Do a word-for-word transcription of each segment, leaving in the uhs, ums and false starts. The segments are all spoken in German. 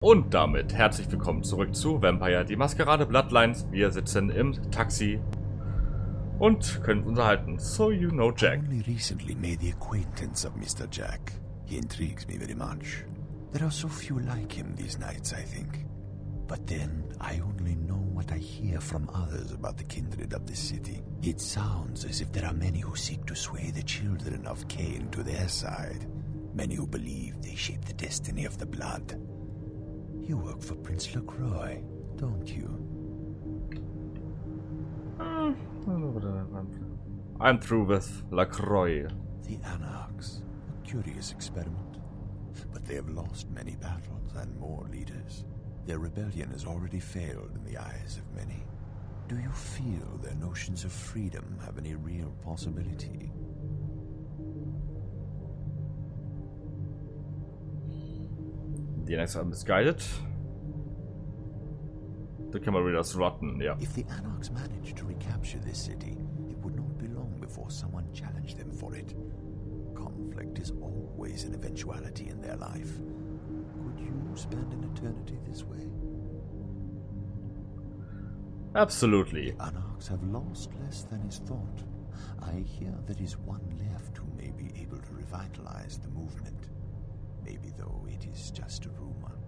Und damit herzlich willkommen zurück zu Vampire die Maskerade Bloodlines. Wir sitzen im Taxi und können uns unterhalten. So you know Jack. I only recently made the acquaintance of Mister Jack. He intrigues me very much. There are so few like him these nights, I think. But then I only know what I hear from others about the kindred of the city. It sounds as if there are many who seek to sway the children of Cain to their side. Many who believe they shape the destiny of the blood. You work for Prince LaCroix, don't you? I'm through with LaCroix. The Anarchs, a curious experiment. But they have lost many battles and more leaders. Their rebellion has already failed in the eyes of many. Do you feel their notions of freedom have any real possibility? The next one is guided. The camera reader's rotten, yeah. If the Anarchs manage to recapture this city, it would not be long before someone challenged them for it. Conflict is always an eventuality in their life. Could you spend an eternity this way? Absolutely. The Anarchs have lost less than is thought. I hear there is one left who may be able to revitalize the movement. Maybe, though, it is just a rumor.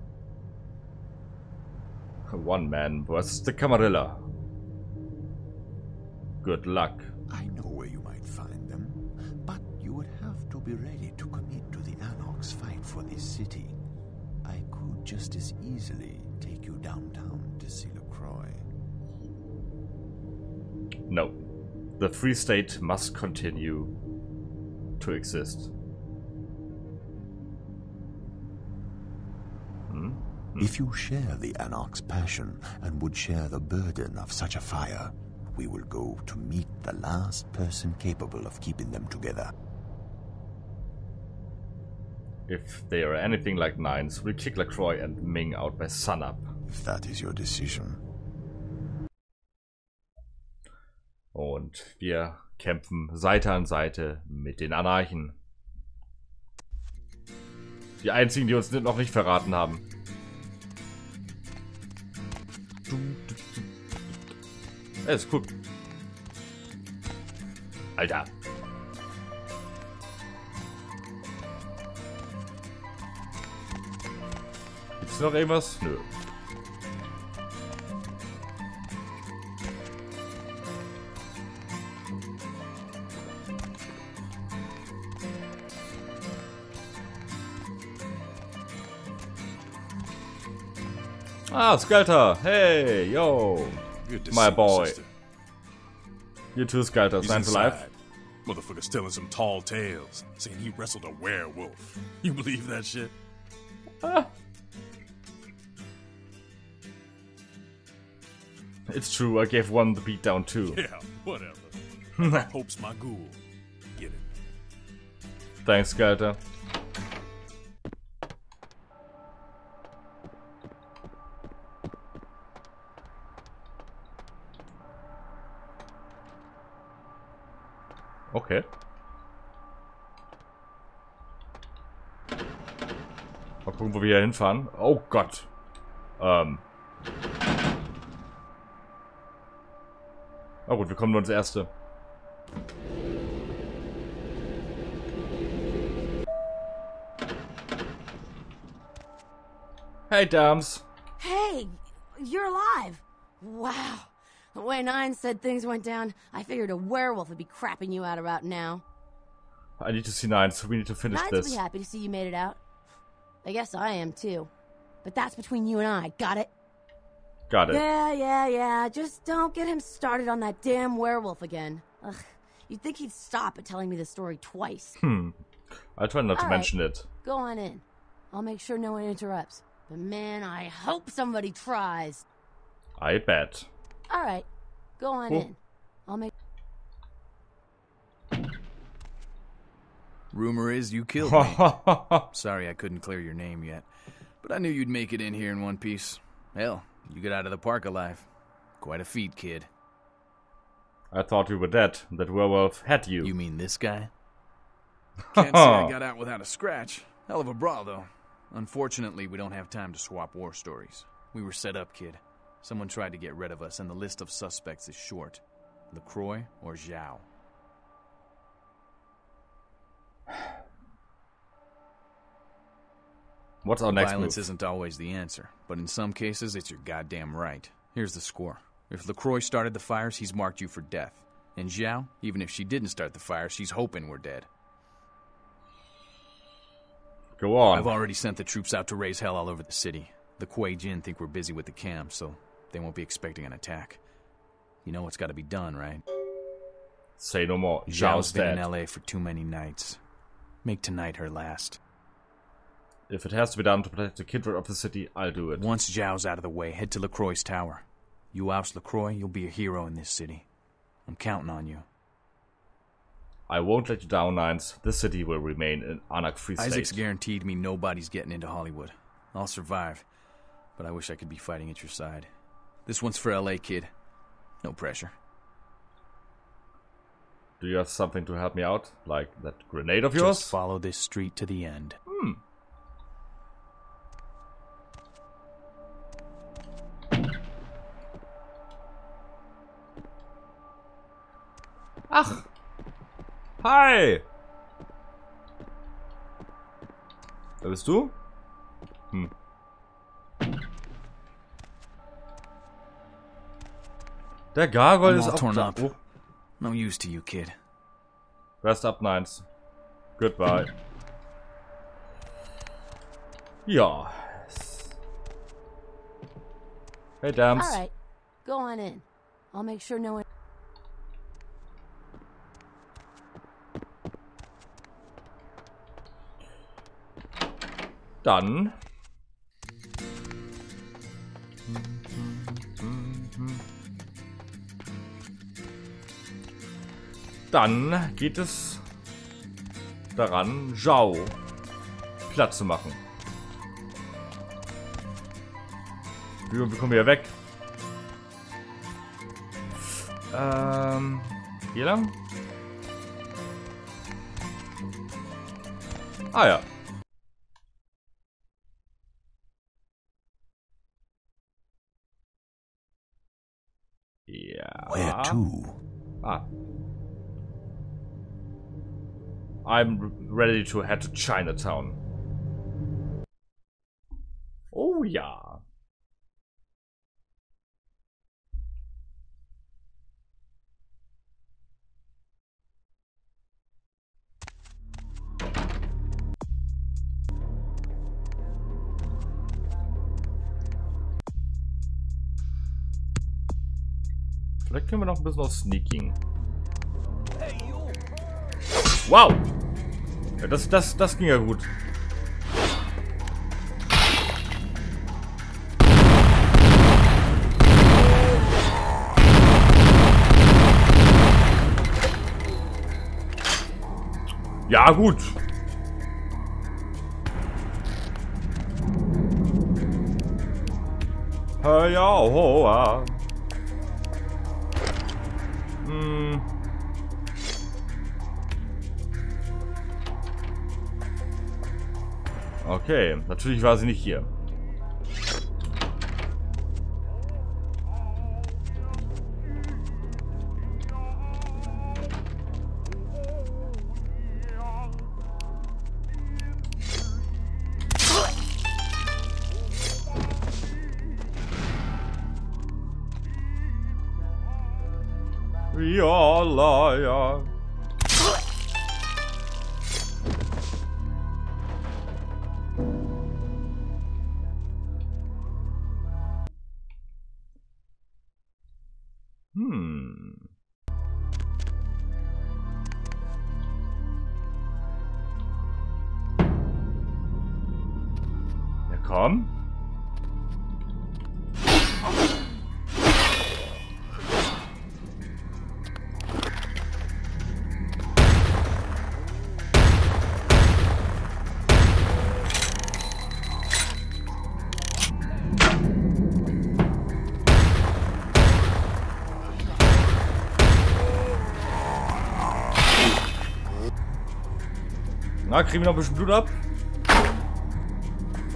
One man versus the Camarilla. Good luck. I know where you might find them, but you would have to be ready to commit to the Anarchs' fight for this city. I could just as easily take you downtown to see LaCroix. No. The Free State must continue to exist. Hmm? If you share the Anarch's passion and would share the burden of such a fire, we will go to meet the last person capable of keeping them together. If they are anything like Nines, we'll kick LaCroix and Ming out by sunup. If that is your decision. Und wir kämpfen Seite an Seite mit den Anarchen. Die einzigen, die uns noch nicht verraten haben. Ey, ist cool. Alter. Gibt's noch irgendwas? Nö. Ah, Skelter! Hey, yo! My boy. You too, Skelter. Signs alive. Motherfucker's telling some tall tales, saying he wrestled a werewolf. You believe that shit? Ah. It's true, I gave one the beat down too. Yeah, whatever. Hope's my ghoul. Get it. Thanks, Skelter. Okay. Mal gucken, wo wir hier hinfahren. Oh Gott. Ähm. Na gut, wir kommen nur ins Erste. Hey, Dams. Hey, you're alive. Wow. The way Nine said things went down, I figured a werewolf would be crapping you out about now. I need to see Nine, so we need to finish Nines this. will be happy to see you made it out. I guess I am too. But that's between you and I, got it? Got it. Yeah, yeah, yeah. Just don't get him started on that damn werewolf again. Ugh. You'd think he'd stop at telling me the story twice. Hmm. I'll try not All to right, mention it. Go on in. I'll make sure no one interrupts. But man, I hope somebody tries. I bet. All right, go on Cool. in. I'll make. Rumor is you killed me. Sorry I couldn't clear your name yet, but I knew you'd make it in here in one piece. Hell, you got out of the park alive. Quite a feat, kid. I thought you were dead. That werewolf had you. You mean this guy? Can't say I got out without a scratch. Hell of a brawl, though. Unfortunately, we don't have time to swap war stories. We were set up, kid. Someone tried to get rid of us, and the list of suspects is short. LaCroix or Zhao. What's our next Violence move? isn't always the answer, but in some cases, it's your goddamn right. Here's the score. If LaCroix started the fires, he's marked you for death. And Zhao, even if she didn't start the fire, she's hoping we're dead. Go on. I've already sent the troops out to raise hell all over the city. The Kuei Jin think we're busy with the camp, so they won't be expecting an attack. You know what's got to be done, right? Say no more. Zhao's Zhao's been in dead. L A for too many nights. Make tonight her last. If it has to be done to protect the kindred of the city, I'll do it. Once Zhao's out of the way, head to LaCroix's tower. You oust LaCroix, you'll be a hero in this city. I'm counting on you. I won't let you down, Nines. This city will remain an anarch-free state. Isaac's guaranteed me nobody's getting into Hollywood. I'll survive, but I wish I could be fighting at your side. This one's for L A, kid. No pressure. Do you have something to help me out? Like that grenade of yours? Just follow this street to the end. Hmm. Ach. Hi. Wer bist du? Hm. Der Gargoyle I'm ist all auch torn da. up. Oh. No use to you, kid. Rest up, Nines. Goodbye. Ja. Hey, Dams. All right, go on in. I'll make sure no one... Dann. Dann geht es daran, Zhao Platz zu machen. Wie bekommen wir hier weg? Ähm, hier lang? Ah ja. Ja. Where to? Ah. I'm ready to head to Chinatown. Oh ja. Vielleicht können wir noch ein bisschen auf Sneaking. Wow! Ja, das, das, das ging ja gut. Ja, gut. Hör ja, hoa. Hm. Okay, natürlich war sie nicht hier. Ja, la, ja. Hm. Ja, komm. Na, kriegen wir noch ein bisschen Blut ab?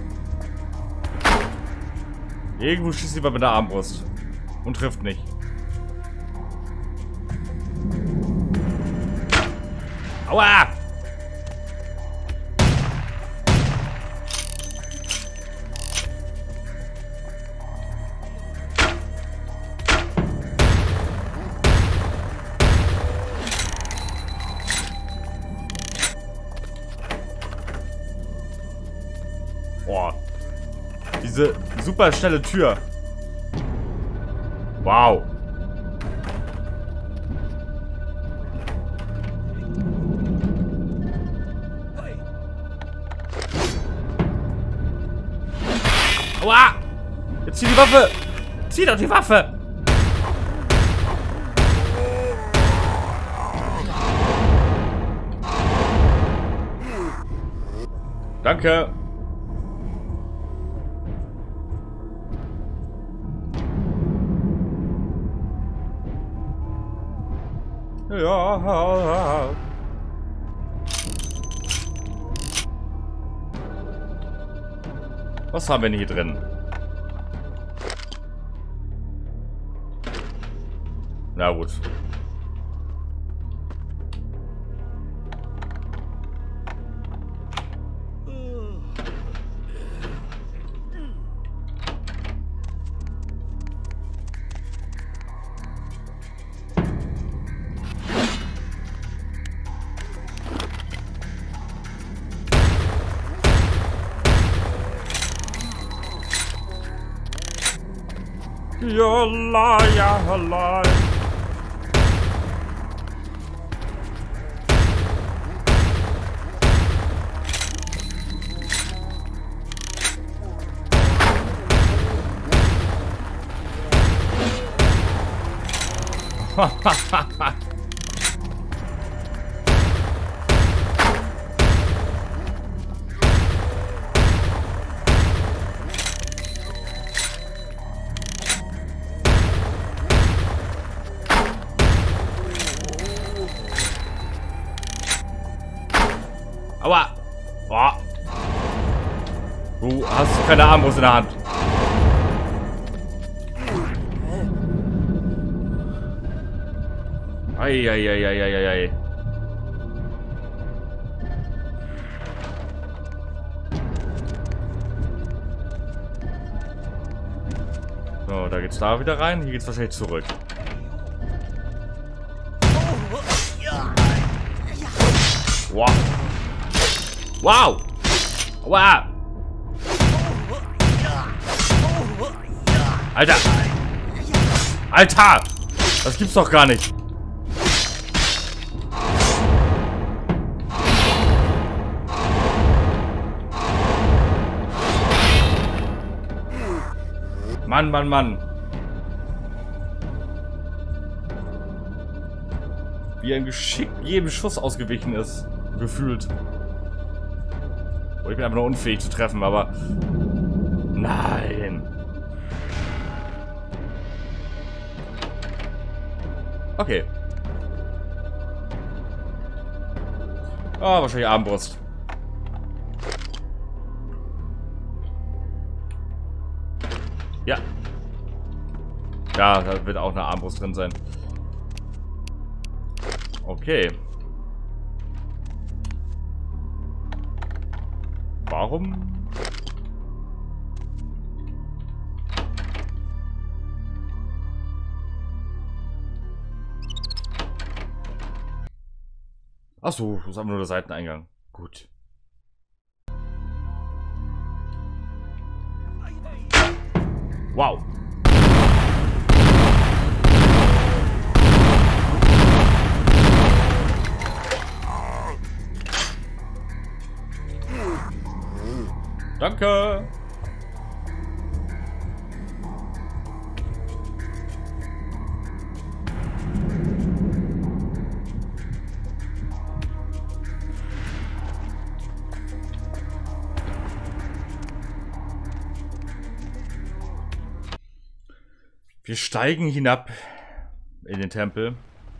Irgendwo schießt jemand mit der Armbrust. Und trifft nicht. Aua! Boah. Diese super schnelle Tür. Wow. Aua! Jetzt zieh die Waffe! Zieh doch die Waffe! Danke. Ja. Was haben wir denn hier drin? Na gut. You're alive, alive. Aua! Boah. Du hast keine Armbrust in der Hand. Eieieiei. So, da geht's da wieder rein. Hier geht's wahrscheinlich zurück. Wow. Wow! Wow! Alter! Alter! Das gibt's doch gar nicht! Mann, Mann, Mann! Wie ein Geschick jedem Schuss ausgewichen ist. Gefühlt. Ich bin einfach nur unfähig zu treffen, aber... Nein. Okay. Ah, wahrscheinlich Armbrust. Ja. Ja, da wird auch eine Armbrust drin sein. Okay. Warum? Achso, das ist einfach nur der Seiteneingang. Gut. Wow. Danke. Wir steigen hinab in den Tempel.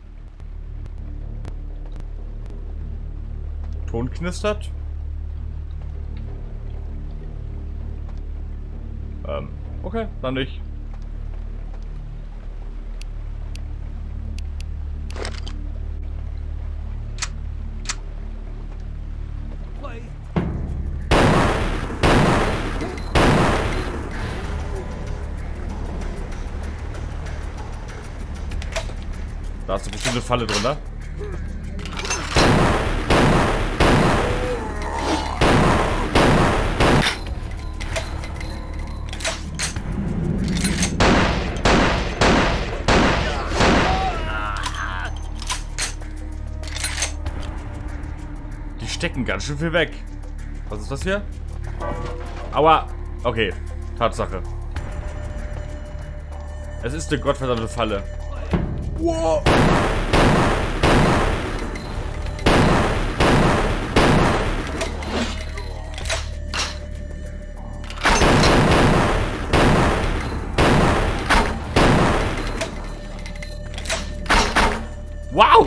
Ton knistert. Ähm, Okay, dann nicht. Da ist eine bestimmte Falle drunter. Die stecken ganz schön viel weg. Was ist das hier? Aua. Okay. Tatsache. Es ist eine gottverdammte Falle. Wow. Wow!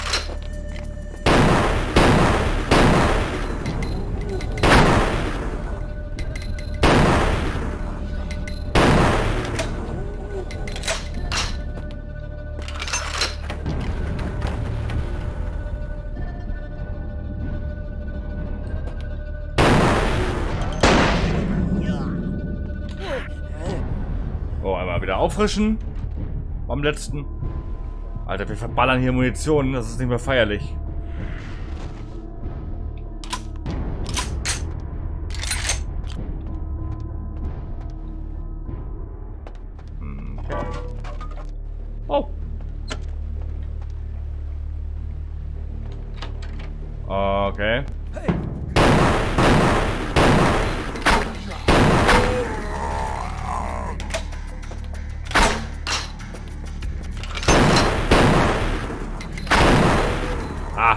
Oh, einmal wieder auffrischen. Beim letzten. Alter, wir verballern hier Munition. Das ist nicht mehr feierlich. Okay. Oh. Okay. Ah.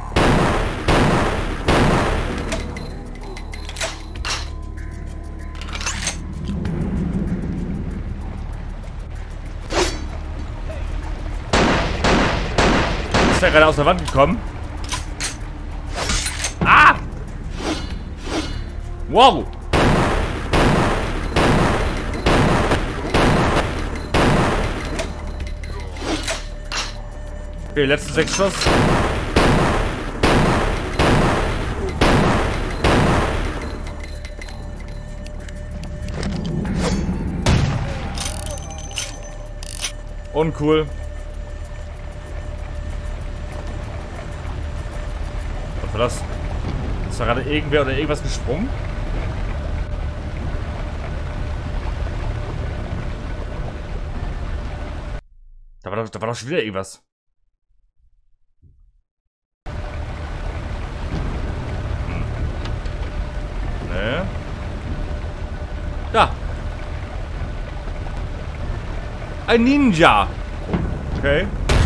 Ist der gerade aus der Wand gekommen? Ah! Wow! Okay, letzten sechs Schuss. Uncool. Was war das? Ist da gerade irgendwer oder irgendwas gesprungen? Da war doch, da war doch schon wieder irgendwas. Hm. Ne? Da. Ein Ninja. Okay.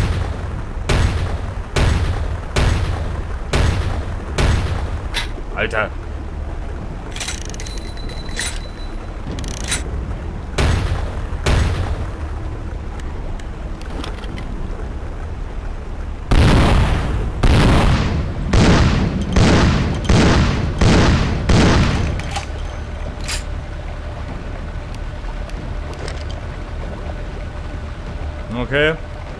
Alter. Okay.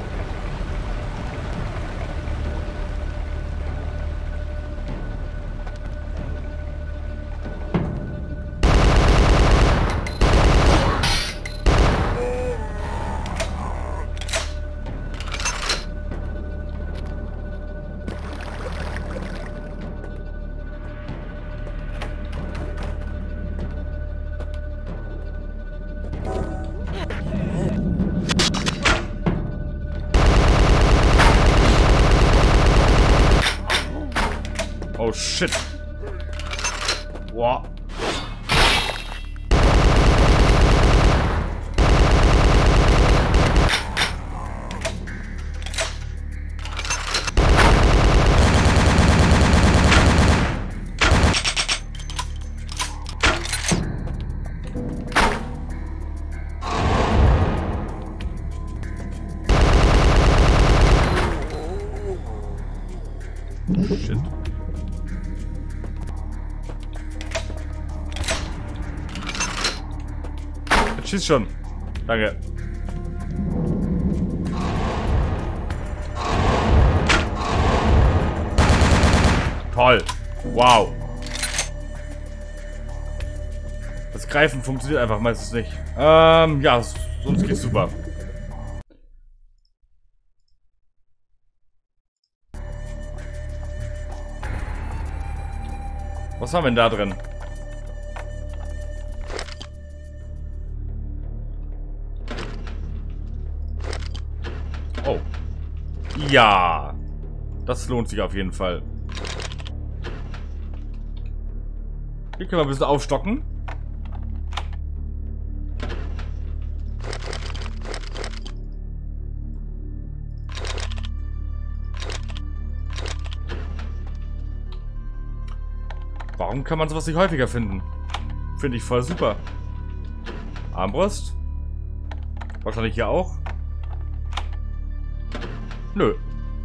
Oh shit. Wow. Shit. Schieß schon. Danke. Toll. Wow. Das Greifen funktioniert einfach meistens nicht. Ähm, ja, sonst geht's super. Was haben wir denn da drin? Oh. Ja. Das lohnt sich auf jeden Fall. Hier können wir ein bisschen aufstocken. Warum kann man sowas nicht häufiger finden? Finde ich voll super. Armbrust? Wahrscheinlich hier auch. Nö.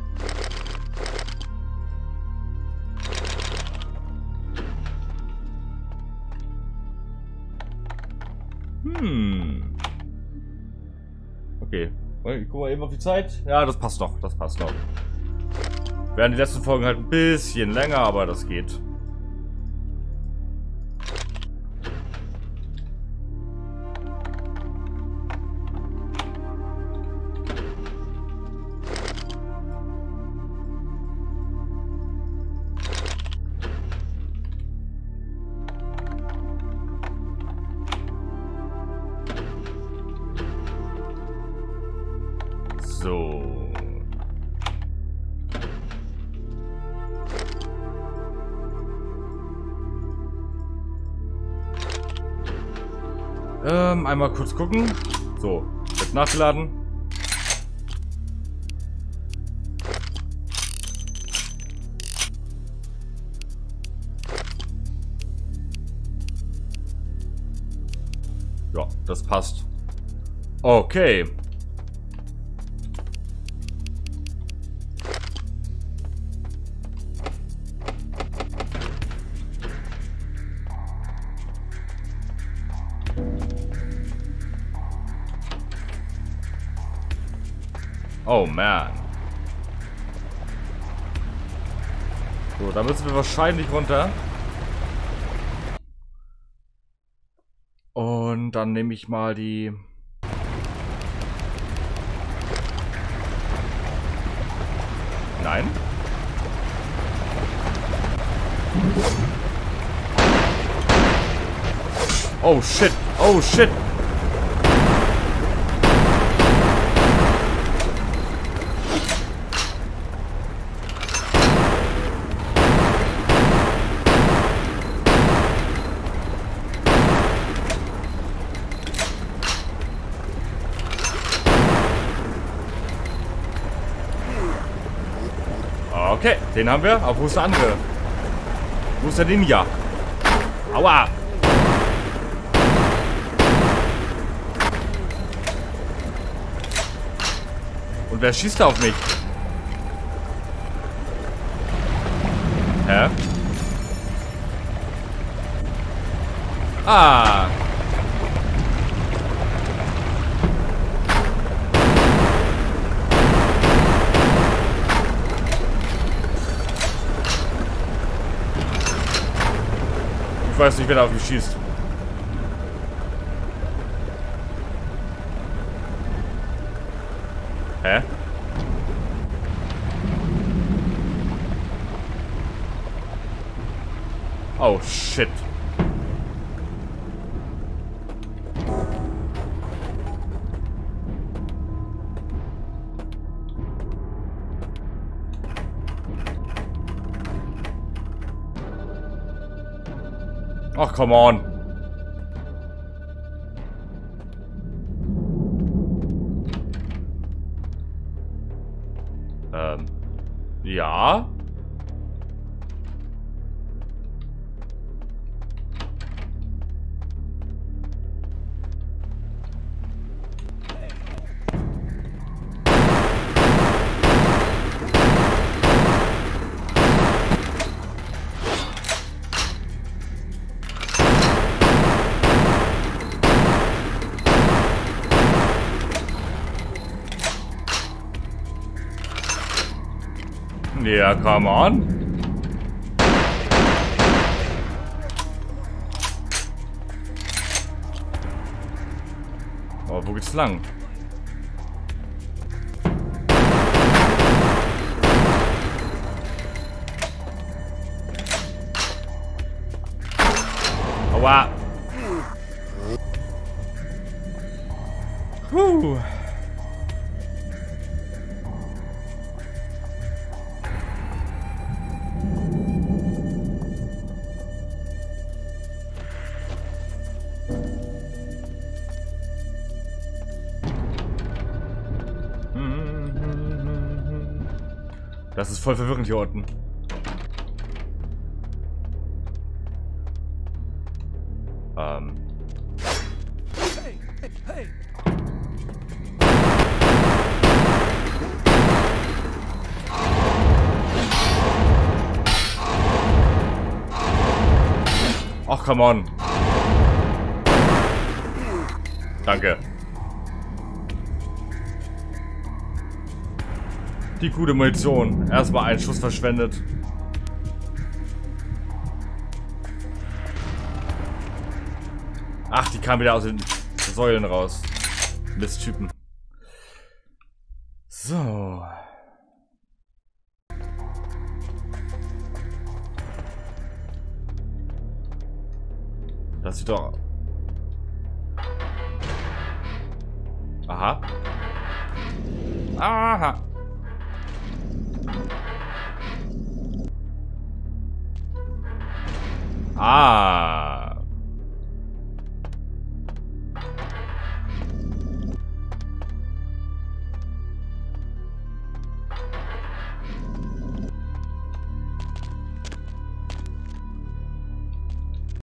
Hm. Okay. Ich guck mal eben auf die Zeit. Ja, das passt noch. Das passt noch. Wären die letzten Folgen halt ein bisschen länger, aber das geht. So. Ähm, einmal kurz gucken. So, wird nachgeladen. Ja, das passt. Okay. Oh man. So, da müssen wir wahrscheinlich runter. Und dann nehme ich mal die... Nein. Oh shit. Oh shit. Okay, den haben wir. Aber wo ist der andere? Wo ist der Ninja? Aua! Und wer schießt da auf mich? Hä? Ah! Ich weiß nicht, wer da auf mich schießt. Hä? Oh, shit. Ach, come on. Ähm. Ja. Ja, come on. Aber wo geht's lang? Aua. Puh. Das ist voll verwirrend hier unten. Ähm. Hey, hey, hey. Ach, come on. Danke. Die gute Munition. Erstmal einen Schuss verschwendet. Ach, die kam wieder aus den Säulen raus. Misttypen. So. Das sieht doch... Aha. Aha. Ah.